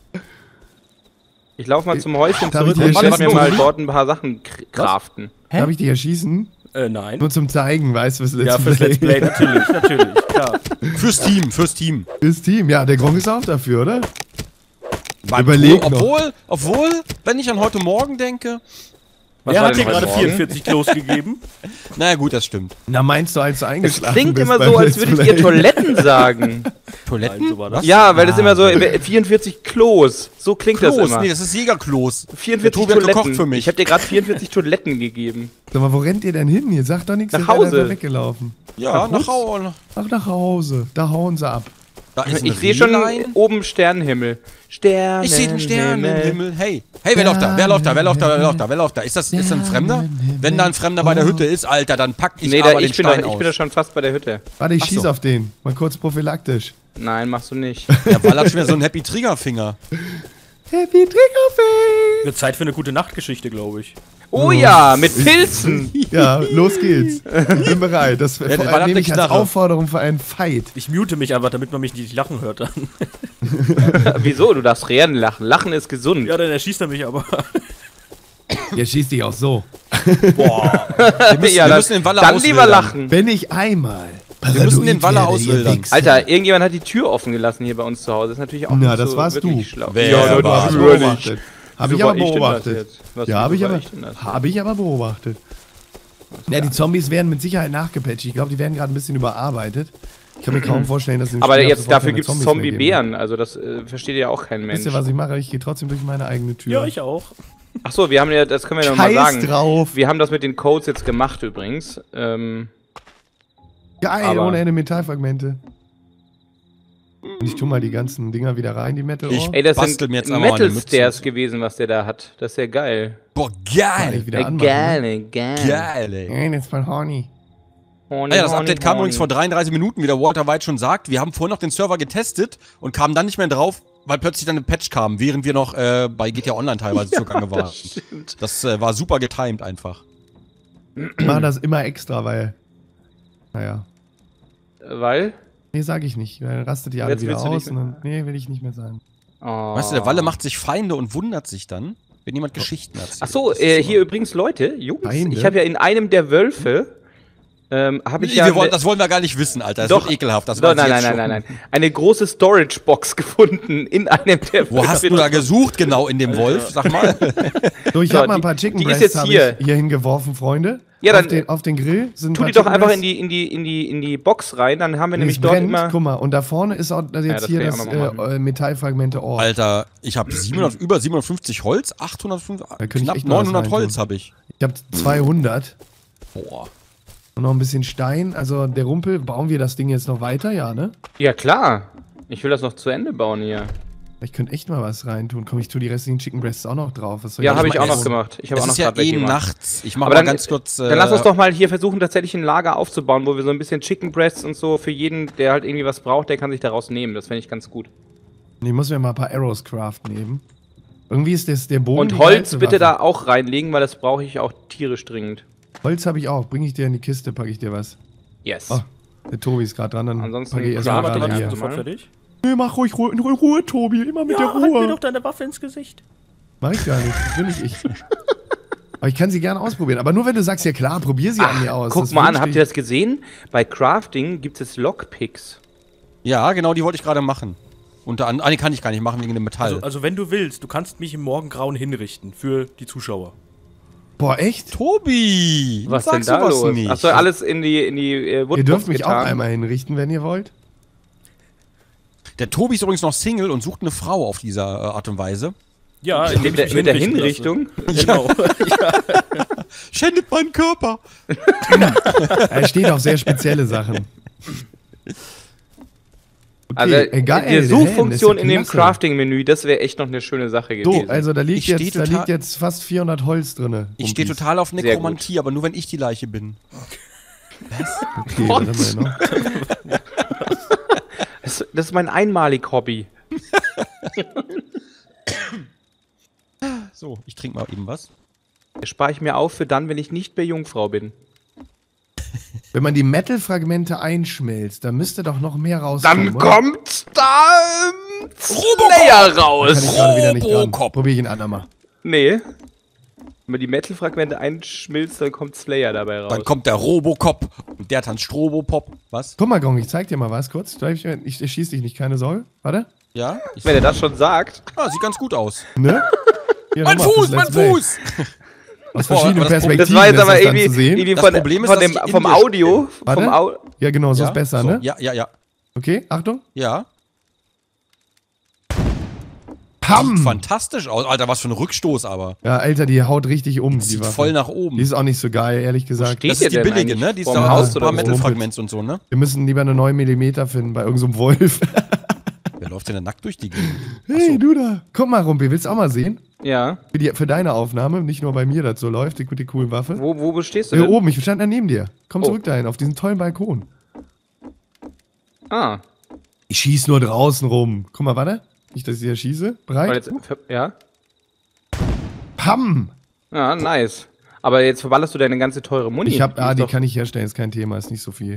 Speaker 4: Ich laufe mal zum Häuschen
Speaker 2: Darf
Speaker 4: zurück
Speaker 2: ich
Speaker 4: und
Speaker 2: dir
Speaker 4: werde mir
Speaker 2: schießen?
Speaker 4: mal dort ein paar Sachen craften.
Speaker 2: Darf ich dich erschießen?
Speaker 3: Nein.
Speaker 2: Nur zum Zeigen, weißt du, was
Speaker 3: Ja, fürs Let's Play, natürlich, klar.
Speaker 1: Fürs Team.
Speaker 2: Das Team, ja, der Gronk ist auch dafür, oder?
Speaker 1: Beim
Speaker 2: Überleg
Speaker 1: obwohl, wenn ich an heute Morgen denke.
Speaker 4: Was
Speaker 3: Wer
Speaker 4: war
Speaker 3: hat
Speaker 4: denn
Speaker 3: dir
Speaker 4: heute
Speaker 3: gerade
Speaker 4: Morgen?
Speaker 3: 44 Klos gegeben?
Speaker 1: Naja, gut, das stimmt.
Speaker 2: Na, meinst du, als du
Speaker 4: Es
Speaker 2: eingeschlafen
Speaker 4: klingt
Speaker 2: bist
Speaker 4: immer
Speaker 2: beim
Speaker 4: so, als
Speaker 2: Let's
Speaker 4: würdet
Speaker 2: Play?
Speaker 4: ihr Toiletten sagen.
Speaker 1: Toiletten?
Speaker 3: Also war das.
Speaker 4: Ja, weil das immer so 44 Klos. So klingt das
Speaker 1: Klos,
Speaker 4: immer.
Speaker 1: nee, das ist Jägerklos.
Speaker 4: 44
Speaker 1: Tobi hat gekocht
Speaker 4: Toiletten.
Speaker 1: für mich.
Speaker 4: Ich habe dir gerade 44 Toiletten gegeben.
Speaker 2: Sag mal, wo rennt ihr denn hin? Ihr sagt doch nichts,
Speaker 4: Nach
Speaker 2: ihr seid
Speaker 4: Hause.
Speaker 2: einfach weggelaufen.
Speaker 1: Ja, nach Hause.
Speaker 2: Ach, nach Hause. Da hauen sie ab.
Speaker 1: Da ist
Speaker 4: Ich sehe schon
Speaker 1: Rehlein.
Speaker 4: oben Sternenhimmel. Sternenhimmel.
Speaker 1: Ich sehe den Sternenhimmel. Hey, wer läuft da? Wer läuft da? Ist das ein Fremder? Wenn da ein Fremder bei der Hütte ist, Alter, dann pack ich
Speaker 4: Nee,
Speaker 1: aber
Speaker 4: ich
Speaker 1: den
Speaker 4: bin
Speaker 1: Stein
Speaker 4: da
Speaker 1: aus.
Speaker 4: schon fast bei der Hütte.
Speaker 2: Warte, ich
Speaker 1: Ach
Speaker 2: schieß
Speaker 1: so.
Speaker 2: auf den. Mal kurz prophylaktisch.
Speaker 4: Nein, machst du nicht.
Speaker 1: Der Wall hat schon wieder so einen Happy Trigger Finger.
Speaker 2: Happy Triggerfinger!
Speaker 3: Wird Zeit für eine gute Nachtgeschichte, glaube ich.
Speaker 4: Oh ja, mit Pilzen.
Speaker 2: Ja, los geht's. Ich bin bereit. Das
Speaker 1: der Ball hat
Speaker 2: nehme
Speaker 1: eine
Speaker 2: ich als
Speaker 1: Knarre.
Speaker 2: Aufforderung für einen Fight.
Speaker 3: Ich mute mich einfach, damit man mich nicht lachen hört dann.
Speaker 4: Wieso? Du darfst rennen lachen. Lachen ist gesund.
Speaker 3: Ja, dann erschießt er mich aber.
Speaker 2: Der schießt dich auch so.
Speaker 3: Boah.
Speaker 1: Wir müssen den Waller
Speaker 4: dann lieber
Speaker 1: auswildern.
Speaker 4: lachen.
Speaker 2: Wenn ich einmal
Speaker 1: Wir müssen den Waller
Speaker 2: paranoid werde, ihr
Speaker 1: auswildern.
Speaker 2: Wichser.
Speaker 4: Alter, irgendjemand hat die Tür offen gelassen hier bei uns zu Hause. Das ist natürlich auch
Speaker 2: Na,
Speaker 4: nicht
Speaker 2: das
Speaker 4: so
Speaker 2: warst
Speaker 4: wirklich
Speaker 2: du.
Speaker 4: schlau.
Speaker 1: Wer
Speaker 2: Ja,
Speaker 1: war
Speaker 2: hab ich
Speaker 1: das?
Speaker 2: beobachtet. Hab ich
Speaker 4: Wieso
Speaker 2: aber
Speaker 4: war ich denn das
Speaker 2: beobachtet.
Speaker 4: jetzt? Was,
Speaker 2: Ja, habe
Speaker 4: wieso
Speaker 2: ich
Speaker 4: war
Speaker 2: aber,
Speaker 4: ich denn das?
Speaker 2: hab ich aber beobachtet. Ja, die Zombies werden mit Sicherheit nachgepatcht. Ich glaube, die werden gerade ein bisschen überarbeitet. Ich kann mir kaum vorstellen, dass
Speaker 4: Aber
Speaker 2: Spiel ab
Speaker 4: jetzt
Speaker 2: sofort
Speaker 4: dafür
Speaker 2: keine
Speaker 4: gibt es
Speaker 2: Zombies mehr geben wird.
Speaker 4: Zombie-Bären. Also das versteht ja auch kein Mensch.
Speaker 2: Wisst ihr, was ich mache? Ich gehe trotzdem durch meine eigene Tür.
Speaker 3: Ja, ich auch.
Speaker 4: Achso, wir haben ja, das können wir noch mal
Speaker 2: Scheiß
Speaker 4: sagen.
Speaker 2: drauf.
Speaker 4: Wir haben das mit den Codes jetzt gemacht übrigens.
Speaker 2: Geil,
Speaker 4: aber-
Speaker 2: ohne Ende Metallfragmente. Und ich tu mal die ganzen Dinger wieder rein, die Metal
Speaker 1: Ich-
Speaker 2: Ore.
Speaker 4: Ey, das
Speaker 1: Bastel
Speaker 4: sind
Speaker 1: mir jetzt aber auch eine
Speaker 4: Metal
Speaker 1: Mütze.
Speaker 4: Stairs gewesen, was der da hat. Das ist ja geil.
Speaker 1: Boah,
Speaker 2: Kann
Speaker 1: geil.
Speaker 2: ich wieder anmachen, ne?
Speaker 1: Geil, ey.
Speaker 2: Nein, jetzt mal horny.
Speaker 4: Horny,
Speaker 1: Ah ja, das
Speaker 4: horny,
Speaker 1: Update kam
Speaker 4: horny.
Speaker 1: übrigens vor 33 Minuten, wie der Walter White schon sagt. Wir haben vorhin noch den Server getestet und kamen dann nicht mehr drauf, weil plötzlich dann eine Patch kam, während wir noch bei GTA Online teilweise zugange waren. Das war super getimed einfach.
Speaker 2: Ich mache das immer extra, weil. Naja.
Speaker 4: Weil?
Speaker 2: Nee, sag ich nicht. Weil dann rastet die alle
Speaker 4: Jetzt
Speaker 2: wieder
Speaker 4: willst du
Speaker 2: aus.
Speaker 4: nicht
Speaker 2: Und dann, nee, will ich nicht mehr sagen.
Speaker 4: Oh.
Speaker 1: Weißt du, der Walle macht sich Feinde und wundert sich dann, wenn jemand Geschichten erzählt.
Speaker 4: Achso,
Speaker 1: Das ist
Speaker 4: hier übrigens, Leute, Jungs,
Speaker 2: Feinde?
Speaker 4: ich habe ja in einem der Wölfe, habe ich ja...
Speaker 1: das wollen wir gar nicht wissen, Alter. Das
Speaker 4: Doch.
Speaker 1: wird ekelhaft. Das
Speaker 4: Doch,
Speaker 1: weiß ich
Speaker 4: nein,
Speaker 1: jetzt
Speaker 4: nein,
Speaker 1: schon.
Speaker 4: nein, nein. Eine große Storage-Box gefunden in einem der
Speaker 1: Wo hast du da gesucht, genau in dem Wolf? Sag mal.
Speaker 2: So, ich
Speaker 4: So,
Speaker 2: habe mal ein
Speaker 4: die-
Speaker 2: paar Chicken
Speaker 4: die ist
Speaker 2: Breasts
Speaker 4: jetzt
Speaker 2: hab
Speaker 4: hier.
Speaker 2: ich hier hingeworfen, Freunde.
Speaker 4: Ja, dann-
Speaker 2: auf den Grill sind
Speaker 4: Tu
Speaker 2: ein
Speaker 4: die
Speaker 2: paar
Speaker 4: doch
Speaker 2: Chicken
Speaker 4: einfach
Speaker 2: Breasts.
Speaker 4: in die Box rein, dann haben wir
Speaker 2: Wenn
Speaker 4: nämlich
Speaker 2: es
Speaker 4: dort
Speaker 2: brennt,
Speaker 4: immer...
Speaker 2: guck mal, und da vorne ist auch jetzt
Speaker 4: das
Speaker 2: hier
Speaker 4: kann ich
Speaker 2: das
Speaker 4: auch noch mal machen.
Speaker 2: Metallfragmente Ohr.
Speaker 1: Alter, ich habe über 750 Holz, 850,
Speaker 2: Da könnte ich
Speaker 1: knapp
Speaker 2: echt mal was
Speaker 1: 900 Holz
Speaker 2: reintun.
Speaker 1: habe ich.
Speaker 2: Ich habe 200
Speaker 1: Boah.
Speaker 2: und noch ein bisschen Stein. Also der Rumpel, bauen wir das Ding jetzt noch weiter? Ja, ne?
Speaker 4: Ja, klar. Ich will das noch zu Ende bauen hier.
Speaker 2: Ich könnte echt mal was reintun. Komm, ich tue die restlichen Chicken Breasts auch noch drauf. Was soll
Speaker 4: Ja,
Speaker 2: das
Speaker 4: habe ich auch
Speaker 1: es-
Speaker 4: noch gemacht. Ich habe
Speaker 1: Es
Speaker 4: auch noch
Speaker 1: ist ja
Speaker 4: grad
Speaker 1: eh
Speaker 4: weggemacht.
Speaker 1: nachts. Ich mache
Speaker 4: Aber
Speaker 1: mal
Speaker 4: dann,
Speaker 1: ganz kurz...
Speaker 4: dann lass uns doch mal hier versuchen, tatsächlich ein Lager aufzubauen, wo wir so ein bisschen Chicken Breasts und so für jeden, der halt irgendwie was braucht, der kann sich daraus nehmen. Das fände ich ganz gut.
Speaker 2: Ich muss mir mal ein paar Arrows craften eben. Irgendwie ist das der Bogen.
Speaker 4: Und
Speaker 2: die
Speaker 4: Holz
Speaker 2: geilste
Speaker 4: bitte
Speaker 2: Waffe.
Speaker 4: da auch reinlegen, weil das brauche ich auch tierisch dringend.
Speaker 2: Holz habe ich auch. Bring ich dir in die Kiste, packe ich dir was.
Speaker 4: Yes.
Speaker 2: Oh, der Tobi ist gerade dran, dann
Speaker 4: Ansonsten
Speaker 2: packe ich
Speaker 4: Ja,
Speaker 3: Ja,
Speaker 2: erstmal
Speaker 3: warte,
Speaker 4: warte,
Speaker 2: gerade
Speaker 3: warte,
Speaker 2: hier.
Speaker 3: sofort fertig.
Speaker 2: Nee, mach ruhig in Ruhe, Tobi. Immer mit der
Speaker 3: Ja, halt mir
Speaker 2: Ruhe.
Speaker 3: doch deine Waffe ins Gesicht.
Speaker 2: Mach ich gar nicht. Das bin nicht ich. Aber ich kann sie gerne ausprobieren. Aber nur wenn du sagst, ja klar, probier sie an mir aus.
Speaker 4: Guck
Speaker 2: Das
Speaker 4: mal an,
Speaker 2: wünschte
Speaker 4: habt ihr das gesehen? Bei Crafting gibt es Lockpicks.
Speaker 1: Ja, genau, die wollte ich gerade machen. Nee, kann ich gar nicht machen wegen dem Metall.
Speaker 3: Also wenn du willst, du kannst mich im Morgengrauen hinrichten für die Zuschauer.
Speaker 2: Boah, echt?
Speaker 1: Tobi!
Speaker 4: Was denn
Speaker 1: sagst
Speaker 4: da
Speaker 1: sowas
Speaker 4: los?
Speaker 1: nicht?
Speaker 4: Achso, alles in die Woodbox
Speaker 2: Ihr dürft mich
Speaker 4: getan.
Speaker 2: auch einmal hinrichten, wenn ihr wollt.
Speaker 1: Der Tobi ist übrigens noch Single und sucht eine Frau auf diese Art und Weise.
Speaker 3: Ja, indem ich mich
Speaker 4: Mit der
Speaker 3: hinrichten
Speaker 4: Hinrichtung?
Speaker 3: lasse. Genau.
Speaker 1: Schändet meinen Körper!
Speaker 2: Er steht auf sehr spezielle Sachen.
Speaker 4: Also
Speaker 2: geil,
Speaker 4: die
Speaker 2: der
Speaker 4: Suchfunktion
Speaker 2: Helm,
Speaker 4: in
Speaker 2: das ist
Speaker 4: dem
Speaker 2: ja klasse.
Speaker 4: Crafting-Menü, das wäre echt noch eine schöne Sache
Speaker 2: So,
Speaker 4: gewesen.
Speaker 2: also da liegt,
Speaker 1: Ich steh
Speaker 2: jetzt,
Speaker 1: total-
Speaker 2: fast 400 Holz drin.
Speaker 1: Ich stehe total auf Nekromantie, aber nur wenn ich die Leiche bin.
Speaker 2: Okay, warte mal noch.
Speaker 4: Das ist mein einmalig Hobby.
Speaker 1: So, ich trinke mal eben was.
Speaker 4: Das spare ich mir auf für dann, wenn ich nicht mehr Jungfrau bin.
Speaker 2: Wenn man die Metal-Fragmente einschmelzt, dann müsste doch noch mehr rauskommen.
Speaker 4: Dann
Speaker 2: oder?
Speaker 4: kommt da Slayer
Speaker 2: Da kann
Speaker 4: raus.
Speaker 2: ich gerade wieder nicht dran.
Speaker 1: Robocop.
Speaker 2: Probier ich ihn andermal.
Speaker 4: Nee. Wenn man die Metal-Fragmente einschmilzt, dann kommt Slayer dabei raus.
Speaker 1: Dann kommt der Robocop und der tanzt Strobopop. Was?
Speaker 2: Guck mal, Gong, ich zeig dir mal was kurz. Ich schieß dich nicht, keine Sorge. Warte.
Speaker 1: Ja?
Speaker 4: Wenn er das schon sagt.
Speaker 1: Sieht ganz gut aus.
Speaker 2: Ne? Hier,
Speaker 1: Mein
Speaker 2: nochmal
Speaker 1: Fuß,
Speaker 2: fürs
Speaker 1: mein
Speaker 2: Let's Play.
Speaker 1: Fuß!
Speaker 2: Aus verschiedenen
Speaker 1: Aber das Problem-
Speaker 2: Perspektiven
Speaker 4: Das war jetzt
Speaker 2: ist
Speaker 4: aber
Speaker 2: das dann zu sehen.
Speaker 4: irgendwie
Speaker 1: Das Problem ist, dass die
Speaker 4: vom
Speaker 1: indisch
Speaker 4: Audio.
Speaker 2: Warte. Ja, genau, so ist besser,
Speaker 1: so.
Speaker 2: ne?
Speaker 1: Ja.
Speaker 2: Okay, Achtung.
Speaker 1: Ja.
Speaker 2: Pam!
Speaker 1: Sieht fantastisch aus. Alter, was für ein Rückstoß aber.
Speaker 2: Ja, Alter, die haut richtig um, die
Speaker 1: Sieht
Speaker 2: Waffe.
Speaker 1: voll nach oben.
Speaker 2: Die ist auch nicht so geil, ehrlich gesagt.
Speaker 4: steht
Speaker 1: Das ist die
Speaker 4: ihr denn
Speaker 1: billige,
Speaker 4: eigentlich?
Speaker 1: ne? Die ist
Speaker 4: Vorm
Speaker 1: da
Speaker 4: Haus
Speaker 1: aus ein
Speaker 4: oder
Speaker 1: paar
Speaker 4: so?
Speaker 1: Metal-Fragments und so, ne?
Speaker 2: Wir müssen lieber eine 9 mm finden bei irgendeinem Wolf.
Speaker 1: Wer läuft denn da nackt durch die Gegend?
Speaker 2: Hey, du da. Guck mal, Rumpi, willst du auch mal sehen?
Speaker 4: Ja.
Speaker 2: Für deine Aufnahme, nicht nur bei mir, das so läuft, die coole Waffe.
Speaker 4: Wo stehst du
Speaker 2: Hier
Speaker 4: denn?
Speaker 2: oben, ich stand da neben dir. Komm
Speaker 4: Oh.
Speaker 2: zurück dahin, auf diesen tollen Balkon.
Speaker 4: Ah.
Speaker 2: Ich schieß nur draußen rum. Guck mal, warte. Nicht, dass ich hier schieße.
Speaker 4: Und
Speaker 2: Bereit?
Speaker 4: jetzt, ja.
Speaker 2: Pam!
Speaker 4: Ja, nice. Aber jetzt verballerst du deine ganze teure Muni.
Speaker 2: Ich hab, die
Speaker 4: doch-
Speaker 2: kann ich herstellen, ist kein Thema, ist nicht so viel.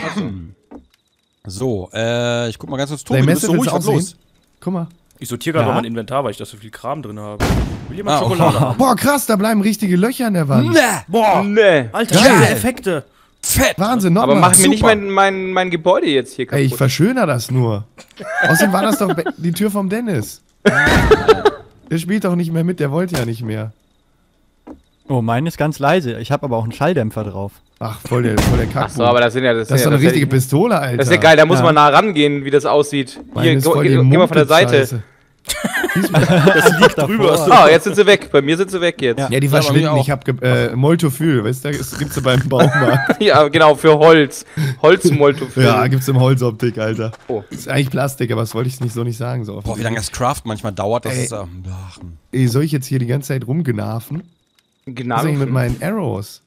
Speaker 1: So, ich guck mal ganz kurz.
Speaker 2: Deine
Speaker 1: Tobi, du bist
Speaker 2: Messe
Speaker 1: so
Speaker 2: willst
Speaker 1: ruhig,
Speaker 2: du auch
Speaker 1: was
Speaker 2: sehen?
Speaker 1: los?
Speaker 2: Guck mal.
Speaker 3: Ich sortiere gerade
Speaker 5: Ja?
Speaker 3: mein Inventar, weil ich da so viel Kram drin habe. Will jemand
Speaker 1: Ah,
Speaker 3: Schokolade haben?
Speaker 2: Boah, krass, da bleiben richtige Löcher an der Wand.
Speaker 3: Boah,
Speaker 4: Nee.
Speaker 3: Alter,
Speaker 2: Geil.
Speaker 3: geile Effekte.
Speaker 1: Fett!
Speaker 2: Wahnsinn,
Speaker 4: Aber
Speaker 2: nochmal.
Speaker 4: mach mir nicht
Speaker 1: super.
Speaker 4: mein Gebäude jetzt hier
Speaker 2: Ey, ich
Speaker 4: kaputt.
Speaker 2: verschöner das nur. Außerdem war das doch die Tür vom Dennis. Der spielt doch nicht mehr mit, der wollte ja nicht mehr.
Speaker 5: Oh, meine ist ganz leise. Ich habe aber auch einen Schalldämpfer drauf.
Speaker 2: Ach, voll der
Speaker 4: Ach
Speaker 2: Kackbuch.
Speaker 4: so, aber das sind ja...
Speaker 2: das ist doch eine richtige Pistole, Alter.
Speaker 4: Das ist ja geil, da muss
Speaker 5: Ja.
Speaker 4: man nah rangehen, wie das aussieht.
Speaker 2: Meine
Speaker 4: Hier,
Speaker 2: ist voll die
Speaker 4: geh mal von der Seite.
Speaker 2: Mumpitz-Scheiße. Diesmal-
Speaker 5: Das liegt drüber.
Speaker 4: Ah, jetzt sind sie weg. Bei mir sind sie weg jetzt.
Speaker 5: Ja.
Speaker 2: Ja, die
Speaker 1: bei mir
Speaker 2: verschwinden.
Speaker 1: auch.
Speaker 2: Ich hab Moltofil, weißt du, das gibt's ja beim Baumarkt.
Speaker 4: Ja, genau, für Holz. Holzmoltofil.
Speaker 2: Ja, gibt's im Holzoptik, Alter.
Speaker 4: Oh.
Speaker 2: Ist eigentlich Plastik, aber das wollte ich nicht sagen. So
Speaker 1: Boah, wie lange das Craft manchmal dauert, das
Speaker 2: Ey.
Speaker 1: ist.
Speaker 2: Ey, soll ich jetzt hier die ganze Zeit rumgenarven? Was ist eigentlich mit
Speaker 4: Genau.
Speaker 2: meinen Arrows?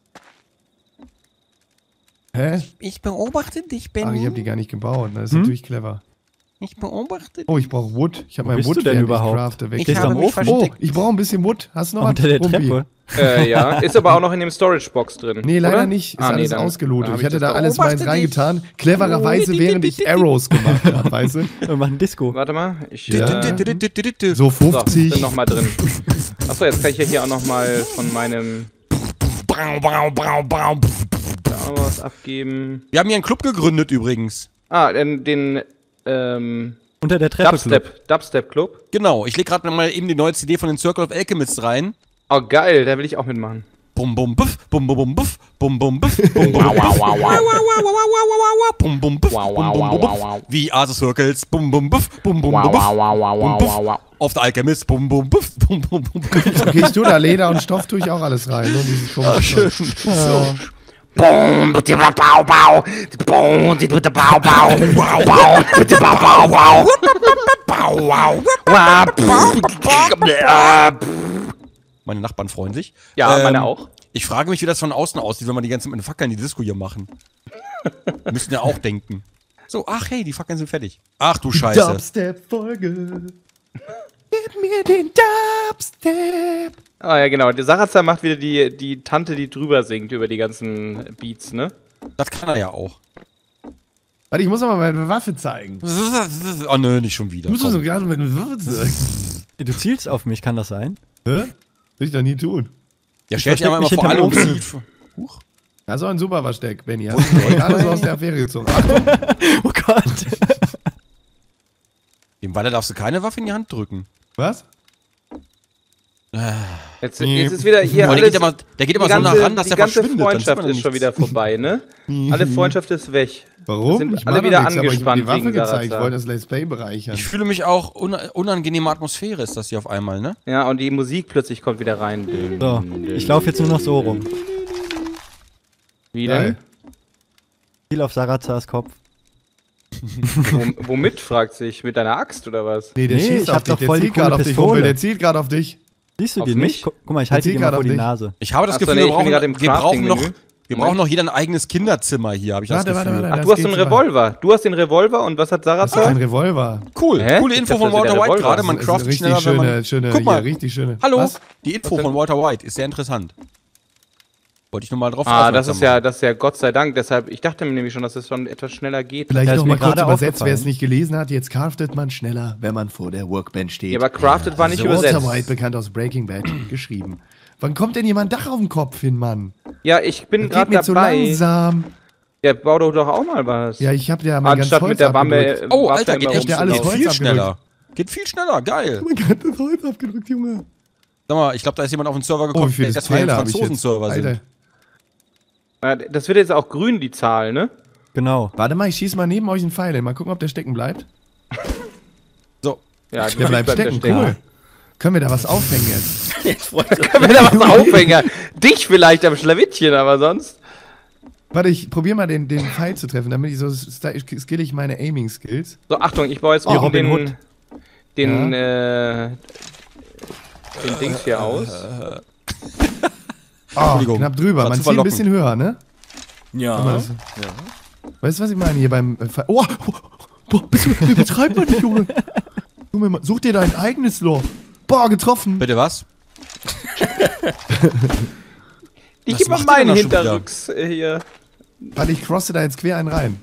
Speaker 2: Hä?
Speaker 1: Ich beobachte dich,
Speaker 2: Ach, ich hab die gar nicht gebaut. Das ist natürlich clever.
Speaker 1: Ich beobachte
Speaker 2: Oh, ich brauche Wood. Ich habe
Speaker 5: Wo
Speaker 2: mein
Speaker 5: bist
Speaker 2: Wood,
Speaker 5: du denn
Speaker 2: während
Speaker 5: überhaupt?
Speaker 2: ich crafte, weg.
Speaker 5: Stehst du am Ofen?
Speaker 2: Oh, ich brauche ein bisschen Wood. Hast du noch
Speaker 5: Unter der
Speaker 2: Rumpi?
Speaker 5: Treppe.
Speaker 4: Ja, ist aber auch noch in dem Storage-Box drin.
Speaker 2: Nee, leider
Speaker 4: oder?
Speaker 2: nicht. Ist
Speaker 4: Ah, nee,
Speaker 2: alles
Speaker 4: dann
Speaker 2: ausgelootet.
Speaker 4: hab
Speaker 2: Ich hatte
Speaker 4: das
Speaker 2: da
Speaker 4: doch-
Speaker 2: alles meins reingetan. Clevererweise, während ich Arrows gemacht habe, weißt du?
Speaker 5: Wir machen Disco.
Speaker 4: Warte mal, ich...
Speaker 2: Ja.
Speaker 1: So.
Speaker 2: So
Speaker 4: So,
Speaker 2: 50.
Speaker 4: bin nochmal drin. Achso, jetzt kann ich ja hier auch nochmal von meinem... Da auch noch was abgeben.
Speaker 1: Wir haben hier einen Club gegründet übrigens.
Speaker 4: Ah, den
Speaker 5: Unter der Treppe.
Speaker 4: Dubstep Club.
Speaker 1: Genau, ich leg gerade mal eben die neue CD von den Circle of Alchemists rein.
Speaker 4: Oh, geil, da will ich auch mitmachen.
Speaker 1: Bum bum buff, bum bum bum buff, bum bum buff, bum bum buff, bum bum buff, bum bum buff. Wie are the circles? Bum bum buff, bum bum buff, bum buff. Of the Alchemist, bum bum buff, bum bum buff.
Speaker 2: Okay, ich tue da Leder und Stoff tue ich auch alles rein. Nur dieses komische Zeug.
Speaker 6: Boom, bitte bau bau. Boom, die bitte bau bau. Bau bau, bitte bau bau bau. Bau bau.
Speaker 1: Meine Nachbarn freuen sich.
Speaker 4: Ja, meine auch.
Speaker 1: Ich frage mich, wie das von außen aussieht, wenn wir die ganze Zeit mit den Fackeln die Disco hier machen. Müssen ja auch denken. So, ach hey, die Fackeln sind fertig. Ach du Scheiße.
Speaker 2: Dubstep-Folge. Gib mir den Dubstep.
Speaker 4: Ah ja, genau. Der Sarazar macht wieder die Tante, die drüber singt über die ganzen Beats, ne?
Speaker 1: Das kann er ja auch.
Speaker 2: Warte, ich muss aber meine Waffe zeigen.
Speaker 1: Oh nö, nicht schon wieder.
Speaker 2: Du musst doch so
Speaker 1: Komm.
Speaker 2: gerade meine Waffe zeigen.
Speaker 5: Du zielst auf mich, kann das sein?
Speaker 2: Hä? Will ich doch nie tun.
Speaker 1: Ja, stellt sich
Speaker 5: versteck
Speaker 1: aber
Speaker 5: mich
Speaker 1: immer vor alle
Speaker 5: hinterm
Speaker 1: und
Speaker 5: Ofen.
Speaker 1: sieht. Huch.
Speaker 2: Das ist auch ein super Versteck, Benny. Hast du gerade so aus der Affäre gezogen. Achtung.
Speaker 5: Oh Gott.
Speaker 1: Dem Waller darfst du keine Waffe in die Hand drücken.
Speaker 2: Was?
Speaker 4: Jetzt ist wieder hier
Speaker 1: Aber
Speaker 4: alles...
Speaker 1: der geht immer
Speaker 4: die
Speaker 1: so nah
Speaker 4: ganze,
Speaker 1: ran, dass
Speaker 4: die
Speaker 1: der
Speaker 4: ganze
Speaker 1: verschwindet. Dann sieht
Speaker 4: Freundschaft
Speaker 1: man
Speaker 4: ist schon
Speaker 1: nichts.
Speaker 4: wieder vorbei, ne? Alle Freundschaft ist weg.
Speaker 2: Warum?
Speaker 4: Sind
Speaker 2: Ich
Speaker 4: alle
Speaker 2: mach doch
Speaker 4: wieder
Speaker 2: nichts, aber ich hab
Speaker 4: angespannt
Speaker 2: die Waffe
Speaker 4: wegen
Speaker 2: gezeigt. Ich
Speaker 4: Sarazar.
Speaker 2: wollte das Let's Play bereichern.
Speaker 1: Ich fühle mich auch unangenehme Atmosphäre ist das hier auf einmal, ne?
Speaker 4: Ja, und die Musik plötzlich kommt wieder rein.
Speaker 5: So, ich laufe jetzt nur noch so rum.
Speaker 4: Wie
Speaker 2: Geil.
Speaker 4: denn?
Speaker 5: Ziel auf Sarazars Kopf.
Speaker 4: Womit, fragt sich? Mit deiner Axt oder was?
Speaker 2: Nee, der
Speaker 5: Nee,
Speaker 2: schießt
Speaker 5: ich
Speaker 2: auf
Speaker 5: hab
Speaker 2: dich.
Speaker 5: doch
Speaker 2: Der
Speaker 5: voll die
Speaker 2: zielt gerade
Speaker 5: coole
Speaker 2: auf dich,
Speaker 5: Pistole.
Speaker 2: Kumpel. Der zielt gerade auf dich.
Speaker 5: Siehst du
Speaker 4: Auf
Speaker 5: den
Speaker 4: mich?
Speaker 5: nicht? Guck mal, ich halte
Speaker 2: zielt
Speaker 5: dir mal
Speaker 2: gerade
Speaker 5: vor
Speaker 2: auf
Speaker 5: die
Speaker 2: dich.
Speaker 5: Nase.
Speaker 1: Ich habe das
Speaker 4: Ach so,
Speaker 1: Gefühl,
Speaker 4: nee, ich bin gerade im
Speaker 1: wir brauchen noch,
Speaker 4: Crafting-Menü.
Speaker 1: wir brauchen noch jeder ein eigenes Kinderzimmer hier, habe ich das
Speaker 2: Warte,
Speaker 1: Gefühl.
Speaker 2: warte,
Speaker 4: Ach,
Speaker 2: das
Speaker 4: du hast
Speaker 2: geht
Speaker 4: einen
Speaker 2: so weit.
Speaker 4: Revolver. Du hast den Revolver und was hat
Speaker 2: Das ist
Speaker 4: Sarazar?
Speaker 2: kein Revolver.
Speaker 1: Cool,
Speaker 4: Hä?
Speaker 1: coole
Speaker 4: Ich
Speaker 1: Info
Speaker 4: dachte,
Speaker 1: von
Speaker 4: das wäre
Speaker 1: Walter
Speaker 4: der
Speaker 1: White
Speaker 4: Revolver.
Speaker 1: gerade. Man
Speaker 2: Das ist
Speaker 1: craftet
Speaker 2: richtig
Speaker 1: schneller, wenn man...
Speaker 2: schöne,
Speaker 1: Guck mal,
Speaker 2: hier, richtig schöne.
Speaker 1: hallo,
Speaker 2: Was?
Speaker 1: die Info von Walter White ist sehr interessant. Wollte ich nur mal drauf
Speaker 4: das ist ja Gott sei Dank. Deshalb, ich dachte mir nämlich schon, dass es schon etwas schneller geht.
Speaker 2: Vielleicht
Speaker 5: Ja, ist
Speaker 2: noch
Speaker 5: mir
Speaker 2: mal kurz
Speaker 5: gerade
Speaker 2: übersetzt,
Speaker 5: aufgefallen.
Speaker 2: wer es nicht gelesen hat. Jetzt craftet man schneller, wenn man vor der Workbench steht.
Speaker 4: Ja, aber Crafted war nicht
Speaker 2: Walter White,
Speaker 4: übersetzt.
Speaker 2: bekannt aus Breaking Bad, geschrieben. Wann kommt denn jemand Dach auf den Kopf hin, Mann?
Speaker 4: Ja, ich bin
Speaker 2: Geht
Speaker 4: gerade
Speaker 2: mir zu
Speaker 4: dabei.
Speaker 2: langsam.
Speaker 4: Ja, bau doch auch mal was.
Speaker 2: Ja, ich hab ja mein ganzes
Speaker 4: Anstatt
Speaker 2: Holz
Speaker 4: mit der
Speaker 2: abgedrückt.
Speaker 4: Wampe.
Speaker 1: Oh, Alter, geht
Speaker 4: immer
Speaker 1: echt
Speaker 2: ja alles
Speaker 1: geht
Speaker 2: Holz
Speaker 1: viel
Speaker 2: abgedrückt.
Speaker 1: schneller. Geht viel schneller, geil.
Speaker 2: Mein ganzes Holz abgedrückt, Junge.
Speaker 1: Sag mal, ich glaube, da ist jemand auf den Server
Speaker 2: Oh,
Speaker 1: gekommen,
Speaker 2: wie viele
Speaker 1: dass wir ein
Speaker 2: Pfeile habe ich jetzt?
Speaker 1: Franzosen-Server
Speaker 2: Alter.
Speaker 1: sind.
Speaker 4: Das wird jetzt auch grün, die Zahl, ne?
Speaker 5: Genau.
Speaker 2: Warte mal, ich schieße mal neben euch einen Pfeil hin. Mal gucken, ob der stecken bleibt.
Speaker 1: So,
Speaker 4: Ja,
Speaker 2: Der bleibt stecken, cool. Können wir da was aufhängen jetzt?
Speaker 4: Können wir da was aufhängen? Dich vielleicht am Schlawittchen, aber sonst.
Speaker 2: Warte, ich probiere mal den Pfeil zu treffen, damit ich so skill ich meine Aiming-Skills.
Speaker 4: So, Achtung, ich baue jetzt
Speaker 5: Wie
Speaker 4: auch
Speaker 5: Robin Hood.
Speaker 4: den Dings hier aus.
Speaker 2: Oh,
Speaker 1: Entschuldigung.
Speaker 2: knapp drüber.
Speaker 1: War
Speaker 2: Man
Speaker 1: zu
Speaker 2: zieht ein
Speaker 1: verlocken.
Speaker 2: bisschen höher, ne?
Speaker 3: Ja.
Speaker 2: Guck mal, das- Weißt du, was ich meine hier beim Pfeil? Oh, betreib mal nicht, Junge. Junge, mal, such dir dein eigenes Loch. Boah, getroffen.
Speaker 1: bitte was?
Speaker 4: Ich
Speaker 1: Was
Speaker 4: gebe mal
Speaker 1: macht ihr denn
Speaker 4: meinen
Speaker 1: da schon wieder?
Speaker 4: Hinterrücks hier.
Speaker 2: Warte, ich crosse da jetzt quer einen rein.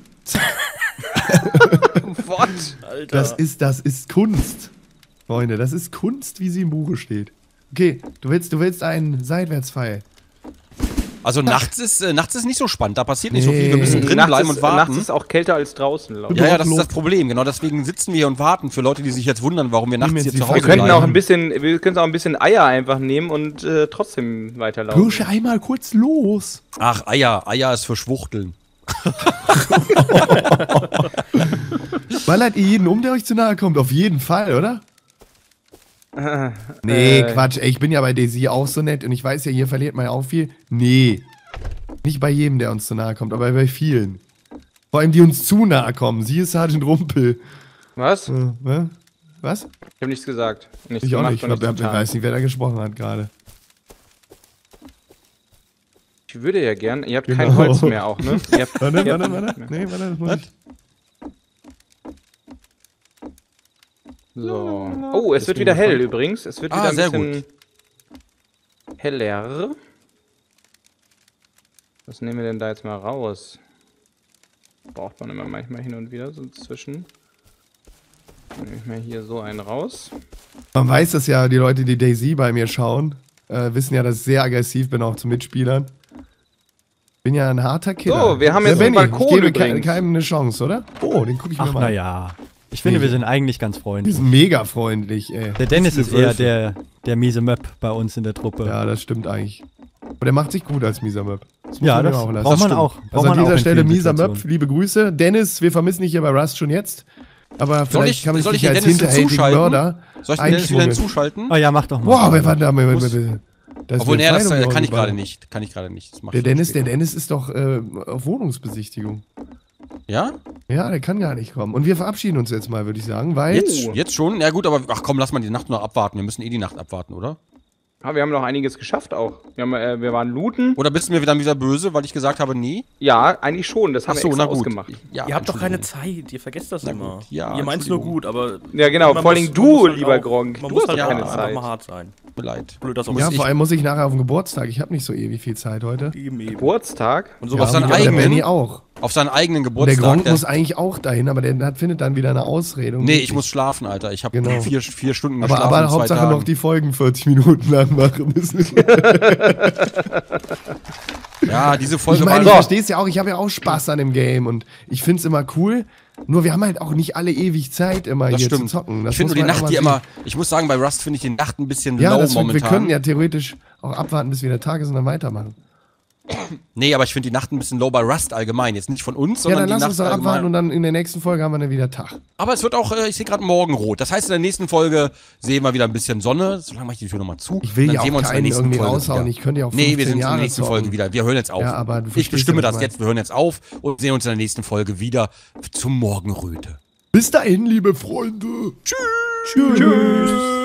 Speaker 4: What?
Speaker 3: Alter.
Speaker 2: Das ist Kunst. Freunde, das ist Kunst, wie sie im Buche steht. Okay, du willst einen Seitwärtspfeil.
Speaker 1: Also nachts ist nicht so spannend, da passiert nicht so viel. Wir müssen
Speaker 2: Nee.
Speaker 1: drin bleiben und warten.
Speaker 4: Nachts ist auch kälter als draußen, Leute.
Speaker 1: Ja, das ist das Problem. Genau deswegen sitzen wir hier und warten für Leute, die sich jetzt wundern, warum wir nachts
Speaker 2: jetzt
Speaker 1: hier
Speaker 2: die
Speaker 1: zu
Speaker 2: Folge
Speaker 1: Hause
Speaker 4: Wir könnten auch
Speaker 1: bleiben.
Speaker 4: wir können auch ein bisschen Eier einfach nehmen und trotzdem weiterlaufen.
Speaker 2: Hirsche einmal kurz los.
Speaker 1: Ach, Eier ist für Schwuchteln.
Speaker 2: Ballert ihr jeden der euch zu nahe kommt? Auf jeden Fall, oder? Nee, Quatsch. Ey, ich bin ja bei Daisy auch so nett und ich weiß ja, hier verliert man ja auch viel. Nee. Nicht bei jedem, der uns zu nahe kommt, aber bei vielen. Vor allem, die uns zu nahe kommen. Sie ist Sergeant Rumpel.
Speaker 4: Was?
Speaker 2: Ne? Was?
Speaker 4: Ich habe nichts gesagt. Nichts
Speaker 2: Ich auch
Speaker 4: gemacht
Speaker 2: nicht. Ich
Speaker 4: und nichts getan.
Speaker 2: weiß nicht, wer da gesprochen hat gerade.
Speaker 4: Ich würde ja gern. Ihr habt
Speaker 2: Genau.
Speaker 4: kein Holz mehr auch, ne? Ihr habt,
Speaker 2: Warte.
Speaker 4: ihr habt-
Speaker 2: Nee, warte, das muss ich.
Speaker 4: So. Oh, es wird wieder hell übrigens. Es wird wieder ein
Speaker 1: sehr
Speaker 4: bisschen heller. Was nehmen wir denn da jetzt mal raus? Braucht man immer manchmal hin und wieder so zwischen. Dann nehme ich mal hier so einen raus.
Speaker 2: Man weiß das ja, die Leute, die Daisy bei mir schauen, wissen ja, dass ich sehr aggressiv bin, auch zu Mitspielern. Bin ja ein harter Killer.
Speaker 4: So, wir haben jetzt
Speaker 2: Benny,
Speaker 4: einen Balkon
Speaker 2: ich gebe
Speaker 4: übrigens.
Speaker 2: keinem eine Chance, oder? Oh, den gucke ich mir
Speaker 5: Ach,
Speaker 2: mal an.
Speaker 5: naja. Ich finde, wir sind eigentlich ganz
Speaker 2: Die
Speaker 5: freundlich.
Speaker 2: sind mega freundlich, ey.
Speaker 5: Der Dennis
Speaker 2: Das
Speaker 5: ist eher
Speaker 2: Wölfe.
Speaker 5: der miese Möb bei uns in der Truppe.
Speaker 2: Ja, das stimmt eigentlich. Aber der macht sich gut als Mieser Möb. Das muss
Speaker 5: Ja,
Speaker 2: man ihm
Speaker 5: das
Speaker 2: auch lassen.
Speaker 5: braucht man
Speaker 2: stimmt.
Speaker 5: auch.
Speaker 2: Also
Speaker 5: Braucht
Speaker 2: an
Speaker 5: man auch
Speaker 2: dieser
Speaker 5: in
Speaker 2: Stelle
Speaker 5: vielen
Speaker 2: Mieser Möb,
Speaker 5: Situationen.
Speaker 2: liebe Grüße. Dennis, wir vermissen dich hier bei Rust schon jetzt. Aber vielleicht kann man
Speaker 1: soll
Speaker 2: dich
Speaker 1: ich den
Speaker 2: als
Speaker 1: Dennis
Speaker 2: hinterhältigen
Speaker 1: zuschalten?
Speaker 2: Mörder
Speaker 1: Soll ich den Dennis wieder
Speaker 2: einschmuggeln.
Speaker 1: hinzuschalten?
Speaker 5: Oh ja, mach doch mal.
Speaker 2: Boah, wer war da?
Speaker 1: Obwohl, nee, das kann ich gerade nicht. Kann ich gerade nicht. Das mach
Speaker 2: Der
Speaker 1: ich dann später.
Speaker 2: Dennis ist doch auf Wohnungsbesichtigung.
Speaker 1: Ja?
Speaker 2: Ja, der kann gar nicht kommen. Und wir verabschieden uns jetzt mal, würde ich sagen, weil...
Speaker 1: Jetzt schon? Ja gut, aber ach komm, lass mal die Nacht noch abwarten. Wir müssen eh die Nacht abwarten, oder?
Speaker 4: Ah, wir haben noch einiges geschafft auch. Wir waren looten.
Speaker 1: Oder bist du mir wieder böse, weil ich gesagt habe, nee?
Speaker 4: Ja, eigentlich schon. Das haben wir extra ausgemacht.
Speaker 1: Ja,
Speaker 3: Ihr habt doch keine
Speaker 1: Entschuldigung.
Speaker 3: Zeit, ihr vergesst das
Speaker 1: Na
Speaker 3: immer.
Speaker 1: gut, ja,
Speaker 3: Ihr meint's nur
Speaker 1: Entschuldigung.
Speaker 3: gut, aber.
Speaker 4: Ja, genau,
Speaker 3: man
Speaker 4: vor allem
Speaker 3: muss-
Speaker 4: du,
Speaker 3: man muss halt
Speaker 4: lieber
Speaker 3: auch-
Speaker 4: Gronk.
Speaker 3: Man
Speaker 4: Du
Speaker 3: muss
Speaker 4: hast
Speaker 3: halt
Speaker 4: doch
Speaker 3: auch
Speaker 4: keine
Speaker 3: einfach
Speaker 4: Zeit.
Speaker 3: mal hart sein.
Speaker 1: Tut mir leid.
Speaker 3: Blöd, dass auch
Speaker 2: Ja,
Speaker 3: ich
Speaker 2: vor allem muss ich nachher auf den Geburtstag. Ich habe nicht so ewig viel Zeit heute.
Speaker 3: eben.
Speaker 4: Geburtstag?
Speaker 3: Und
Speaker 1: Auf
Speaker 3: sowas
Speaker 1: seinen
Speaker 2: und der
Speaker 1: eigenen?
Speaker 2: Benny auch.
Speaker 1: Auf seinen eigenen
Speaker 2: Und der
Speaker 1: Geburtstag.
Speaker 2: Gronk muss eigentlich auch dahin, aber der findet dann wieder eine Ausrede. und
Speaker 1: Nee,
Speaker 2: geht
Speaker 1: ich
Speaker 2: nicht.
Speaker 1: muss schlafen, Alter. Ich habe
Speaker 2: Genau.
Speaker 1: vier Stunden
Speaker 2: Aber,
Speaker 1: geschlafen
Speaker 2: aber
Speaker 1: in 2
Speaker 2: Hauptsache
Speaker 1: Tagen.
Speaker 2: noch die Folgen 40 Minuten lang machen müssen.
Speaker 1: Ja, diese
Speaker 2: Ich
Speaker 1: Folge
Speaker 2: meine, ich
Speaker 1: war...
Speaker 2: verstehe es ja auch, ich habe ja auch Spaß an dem Game und ich finde es immer cool. Nur wir haben halt auch nicht alle ewig Zeit, immer
Speaker 1: Das
Speaker 2: hier
Speaker 1: stimmt.
Speaker 2: zu zocken. Das
Speaker 1: Ich finde
Speaker 2: muss
Speaker 1: nur die
Speaker 2: man auch
Speaker 1: Nacht
Speaker 2: mal
Speaker 1: hier
Speaker 2: sehen.
Speaker 1: immer... Ich muss sagen, bei Rust finde ich die Nacht ein bisschen
Speaker 2: Ja,
Speaker 1: low
Speaker 2: das, wir
Speaker 1: momentan.
Speaker 2: können ja theoretisch auch abwarten, bis wieder Tag ist und dann weitermachen.
Speaker 1: Nee, aber ich finde die Nacht ein bisschen low bei Rust allgemein. Jetzt nicht von uns,
Speaker 2: Ja,
Speaker 1: sondern
Speaker 2: dann
Speaker 1: die
Speaker 2: lass
Speaker 1: Nacht
Speaker 2: uns doch abwarten
Speaker 1: allgemein.
Speaker 2: und dann in der nächsten Folge haben wir dann wieder Tag.
Speaker 1: Aber es wird auch, ich sehe gerade Morgenrot. Das heißt, in der nächsten Folge sehen wir wieder ein bisschen Sonne. Solange mache ich die Tür nochmal zu.
Speaker 2: Ich will
Speaker 1: Dann
Speaker 2: ja
Speaker 1: sehen wir
Speaker 2: auch
Speaker 1: uns in der
Speaker 2: keinen
Speaker 1: nächsten
Speaker 2: irgendwie
Speaker 1: Folge
Speaker 2: raushauen.
Speaker 1: wieder.
Speaker 2: Ich könnte ja auch
Speaker 1: Nee,
Speaker 2: 15
Speaker 1: wir sind in
Speaker 2: Jahre
Speaker 1: der nächsten
Speaker 2: zocken.
Speaker 1: Folge wieder. Wir hören jetzt auf.
Speaker 2: Ja, aber du
Speaker 1: ich
Speaker 2: verstehst
Speaker 1: bestimme
Speaker 2: ja, was
Speaker 1: das
Speaker 2: ich
Speaker 1: jetzt. Wir hören jetzt auf und sehen uns in der nächsten Folge wieder zum Morgenröte.
Speaker 2: Bis dahin, liebe Freunde. Tschüss. Tschüss.